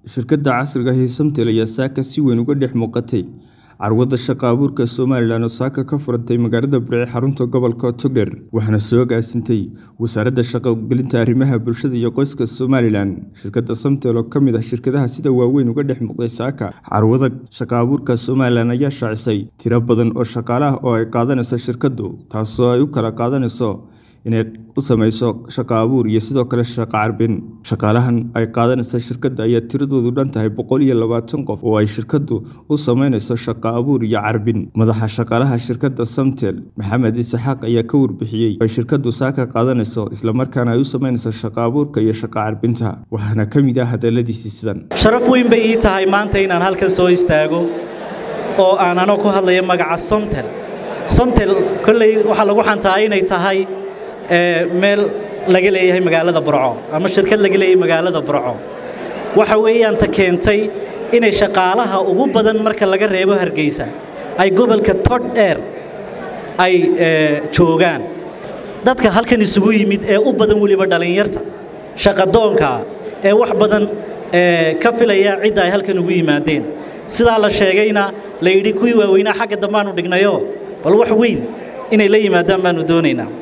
shirkadda casriga ah ee Somtel ayaa saaka si weyn uga dhex muuqatay carwada shaqo abuurka Soomaaliland oo saaka ka furantay magaalada Burco xarunta gobolka Togdheer waxaana soo gaasintay wasaaradda shaqo gelinta arrimaha bulshada iyo qoyska Soomaaliland shirkadda Somtel oo kamid ah shirkadaha sida waaweyn uga dhex muuqday saaka carwada shaqo abuurka Soomaaliland ayaa shaacisay tiro badan oo shaqaalaha oo ay qaadanayso shirkaddu taasoo ay u kala qaadanayso inay u samayso shaqo abuur iyo sidoo kale shaqo carbin shaqaalahan ay qaadanayso shirkadda ayaa tiradoodu dhan tahay 120 qof oo ay shirkaddu u sameynayso shaqo abuur iyo carbin madaxa shaqaalaha shirkadda Somtel Maxamed Isaaq ayaa ka warbixiyay ay shirkaddu saaka qaadanayso isla markaana ay u sameynayso shaqo abuurka iyo shaqo carbinta waxaana kamid ah hadaladiisa sidan sharaf weyn bay ii tahay maanta inaan halkan soo istaago oo aan ku hadlayo magaca Somtel kulli waxa lagu xantaa inay tahay meel laga leeyahay magaalada Burco ama shirkad laga leeyahay magaalada Burco waxa weeyaan ta keentay inay shaqaalaha ugu badan marka laga reebo Hargeysa ay gobolka Togdheer ay joogaan dadka halkan isugu yimid ee u badan waliba dhalinyarta shaqo doonka ee wax badan ka filaya cid ay halkan ugu yimaadeen sida la sheegayna la yiri kuwii waaweynaa xagga dambaanu dhignayo bal wax weyn inay la yimaadaan baanu doonaynaa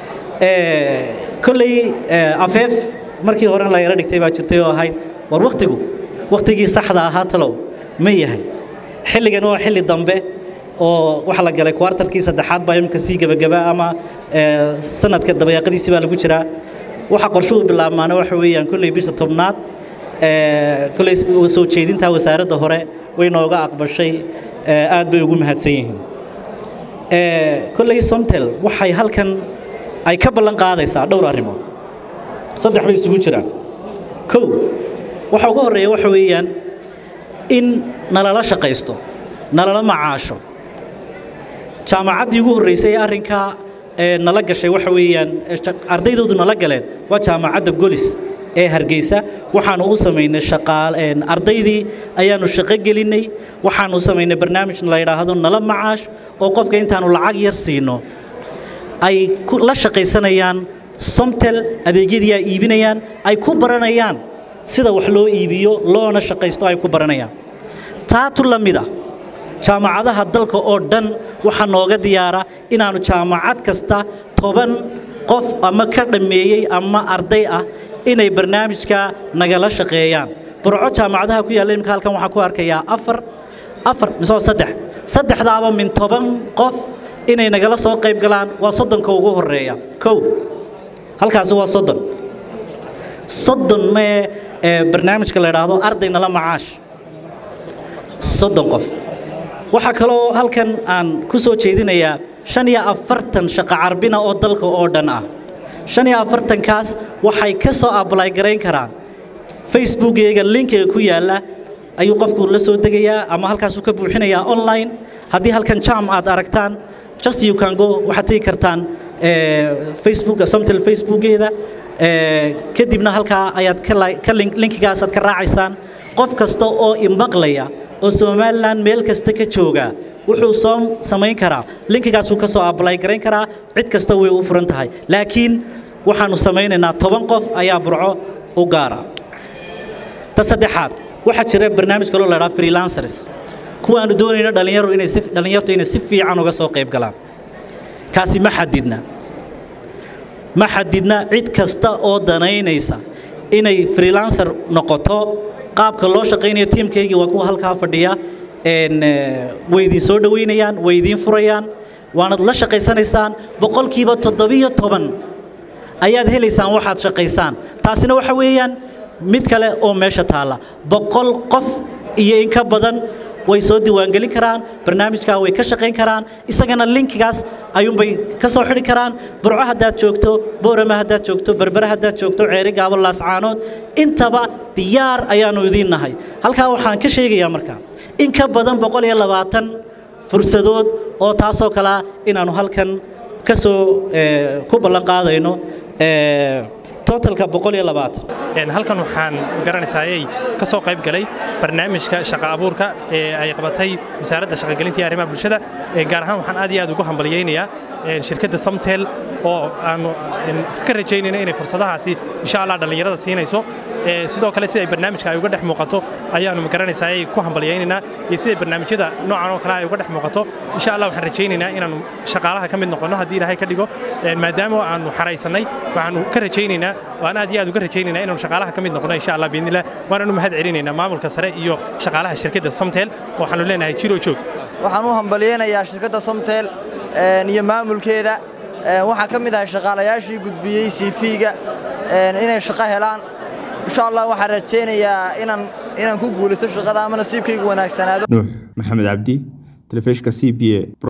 كلي عفيف مركي هورن لا يردك تبع شرتيه هاي وقتي صحدا هاتلو مية هاي حل جنوا حل الضمبة وحلا جل كوارتر كيس الدحات بايم كسيجة بجبا أما سنة كده بيقدي سبالة كشرة وحقرشوا بالله ما نوحوي كل يبيش الطبنات كل وسوت شيء دين تاوسارة ظهره وينوجا أقبل شيء عاد بيقوم هاتسين كل Somtel وحي هل كان ay ka ballan qaadaysaa dhowr arrimood saddex bay isugu jiraan kow waxa ugu horeeya waxa weeyaan in nalala shaqaysto nalala macaasho jaamacaddii ugu horeysay arrinka nala gashay waxa weeyaan ardaydoodu nala galeen waa jaamacadda Golis ee Hargeysa waxaanu u sameynay ardaydii ayaanu shaqo gelinay waxaanu u sameynay barnaamij la yiraahdo nala macaash oo qofka intaanu lacag yar siino ay la shaqaysanayaan Somtel adeegyadii ay iibinayaan ay ku baranayaan sida wax loo iibiyo loona shaqaysto ay ku baranayaan taatu lamida jaamacadaha dalka oo dhan waxa nooga diyaara inaanu jaamacad kasta 10 qof ama ka dhameeyay ama arday ah inay barnaamijka nagala shaqeeyaan Burco jaamacadaha ku yaala imka halkan waxa ku arkayaa 4 misoo 3 saddexdaaba min 10 qof inay nagala soo qayb galaan waa 30 ugu horeeya kow halkaas waa 30 ma barnaamijka la yiraahdo ardayna la macaash 30 qof waxa kale oo halkan aan ku soo jeedinayaa 45 shaqo carbina oo dalka oo dhan ah 45 kaas waxay ka soo apply gareyn karaan Facebook-eega link-ga ku yaala ayuu qofku la soo degayaa ama halkaas uu ka buuxinayaa online haddii halkan jam aad aragtaan just you can go waxaad tagi kartaan Facebook Somtel Facebook-eeda kadibna halkaa ayaad ka linkigaas aad ka raacaysaan qof kasta oo imaqlaya oo Soomaaliland meel kasta ka jooga wuxuu soo sameyn karaa linkigaas uu ka soo apply gareyn karaa cid kasta way u furan tahay laakiin waxaanu sameynaynaa 10 qof ayaa Burco u gaara tasaddexaad waxa jira barnaamij kale oo la yiraahdo freelancers kuwaanu doonayna dhalinyartu inay si fiican uga soo qayb galaan kaasi ma xadidna cid kasta oo danaynaysa inay freelancer noqoto qaabka loo shaqeynayo teamkayga waa kuwa halka fadhiya way idin soo dhaweynayaan way idin furayaan waana la shaqeysanaysaan 17% ayaad helaysaan waxaad shaqeysaan taasina waxa weeyaan mid kale oo meesha taala 100 qof iyo in ka badan way soo diiwaan gelin karaan barnaamijka way ka shaqeyn karaan isagana linkigaas ayuun bay ka soo xiri karaan Burco hadaad joogto Boorama hadaad joogto Berbera hadaad joogto Ceeri Gaabo Laascaanood intaba diyaar ayaanu idin nahay halka waxaan ka sheegayaa markaa in ka badan 120 fursadood oo taasoo kala inaanu halkan ka soo ku ballan qaadayno totalka 120 halkan waxaan garanaysaayay ka soo qayb galay barnaamijka shaqo abuurka ee ay qabatay wasaaradda shaqo gelinta iyo arrimaha bulshada gaar ahaan waxaan aad iyo aad ugu hambaliyeynayaa shirkadda Somtel oo aanu ka rajaynayno inay fursadahaasi insha Allah dhalinyarada siinayso sidoo kale si ay barnaamijka ay uga dhex muuqato ayaanu magaranaysaa ay ku hambalyeynayna iyo si ay barnaamijyada noocan oo kale ay uga dhex muuqato insha Allah waxaan rajaynaynaa inaanu shaqaalaha ka mid noqono haddii Ilaahay ka dhigo maadaama aanu xaraysanay waxaanu ka rajaynaynaa waan aad iyo aad uga rajaynaynaa inaanu shaqaalaha ka mid noqono insha Allah biidnillah waanu mahad celinaynaa maamulka sare iyo shaqaalaha shirkadda Somtel waxaanu leenahay jiro joog waxaan u hambalyeynayaa shirkadda Somtel iyo maamulkeeda waxaan ka mid ahay shaqaalayaashii gudbiyay CV-ga inay shaqo helaan insha Allah waxaan rajaynayaa inaan ku guulaysto shaqada ama nasiibkaygu wanaagsanaado Nuux Maxamed Cabdi telefishinka CBA